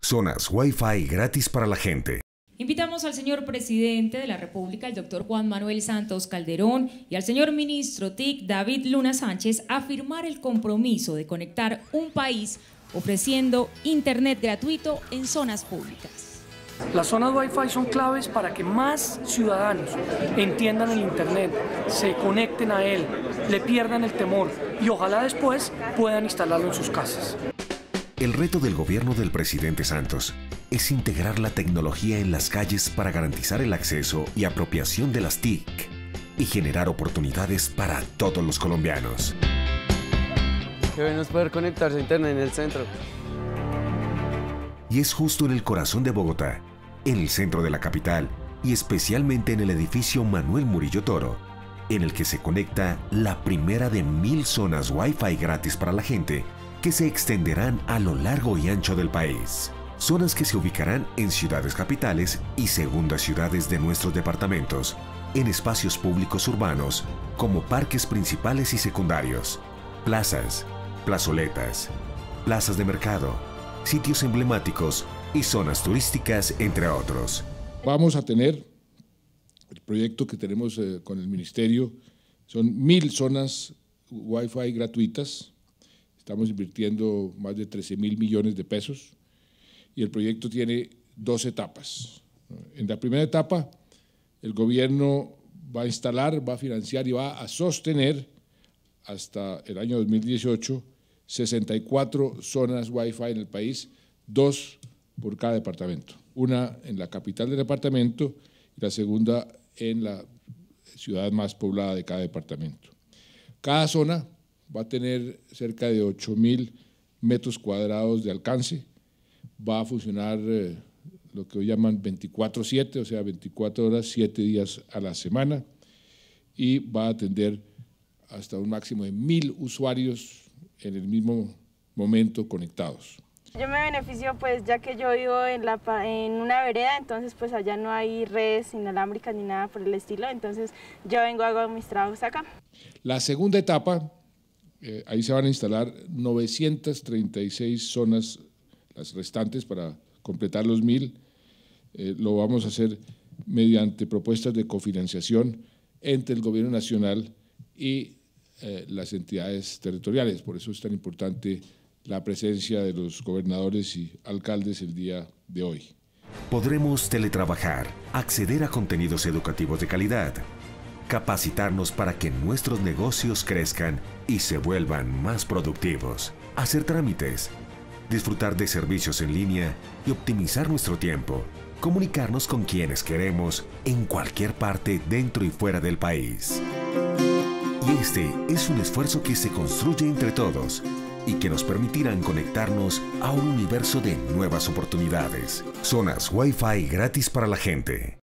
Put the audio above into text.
Zonas Wi-Fi gratis para la gente. Invitamos al señor presidente de la República, el doctor Juan Manuel Santos Calderón, y al señor ministro TIC, David Luna Sánchez, a firmar el compromiso de conectar un país ofreciendo internet gratuito en zonas públicas. Las zonas Wi-Fi son claves para que más ciudadanos entiendan el internet, se conecten a él, le pierdan el temor y ojalá después puedan instalarlo en sus casas. El reto del gobierno del presidente Santos es integrar la tecnología en las calles para garantizar el acceso y apropiación de las TIC y generar oportunidades para todos los colombianos. Qué bueno es poder conectarse a internet en el centro. Y es justo en el corazón de Bogotá, en el centro de la capital y especialmente en el edificio Manuel Murillo Toro, en el que se conecta la primera de 1000 zonas Wi-Fi gratis para la gente que se extenderán a lo largo y ancho del país. Zonas que se ubicarán en ciudades capitales y segundas ciudades de nuestros departamentos, en espacios públicos urbanos como parques principales y secundarios, plazas, plazoletas, plazas de mercado, sitios emblemáticos y zonas turísticas, entre otros. Vamos a tener, el proyecto que tenemos con el Ministerio, son 1000 zonas Wi-Fi gratuitas. Estamos invirtiendo más de 13.000 millones de pesos y el proyecto tiene 2 etapas. En la primera etapa, el gobierno va a instalar, va a financiar y va a sostener hasta el año 2018 64 zonas Wi-Fi en el país, 2 por cada departamento. Una en la capital del departamento y la segunda en la ciudad más poblada de cada departamento. Cada zona va a tener cerca de 8.000 metros cuadrados de alcance, va a funcionar lo que hoy llaman 24/7, o sea, 24 horas, 7 días a la semana, y va a atender hasta un máximo de 1000 usuarios en el mismo momento conectados. Yo me beneficio pues ya que yo vivo en una vereda, entonces pues allá no hay redes inalámbricas ni nada por el estilo, entonces yo vengo, hago mis trabajos acá. La segunda etapa, ahí se van a instalar 936 zonas, las restantes para completar los 1000. Lo vamos a hacer mediante propuestas de cofinanciación entre el gobierno nacional y las entidades territoriales. Por eso es tan importante la presencia de los gobernadores y alcaldes el día de hoy. Podremos teletrabajar, acceder a contenidos educativos de calidad, capacitarnos para que nuestros negocios crezcan y se vuelvan más productivos, hacer trámites, disfrutar de servicios en línea y optimizar nuestro tiempo, comunicarnos con quienes queremos en cualquier parte dentro y fuera del país. Y este es un esfuerzo que se construye entre todos y que nos permitirán conectarnos a un universo de nuevas oportunidades. Zonas Wi-Fi gratis para la gente.